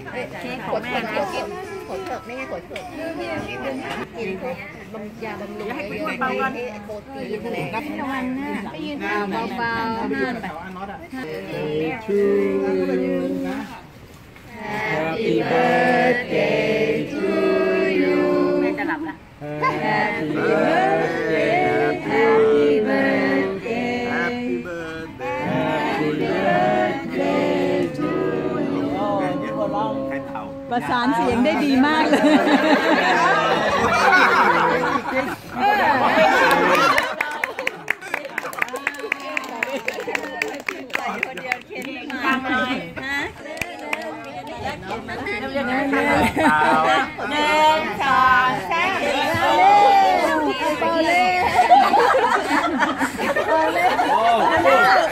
เค้กของแม่กินขนเถิกไม่ไงขนเถิกกินบำยาบำรุงเยอะๆโปรตีนอะไรนับวันน่ะไปยืนเบาๆห้าแบบHappy birthday to you แม่จะหลับละ Happy birthday Happy birthday Happy birthday to you ประสานเสียงได้ดีมากเลยเ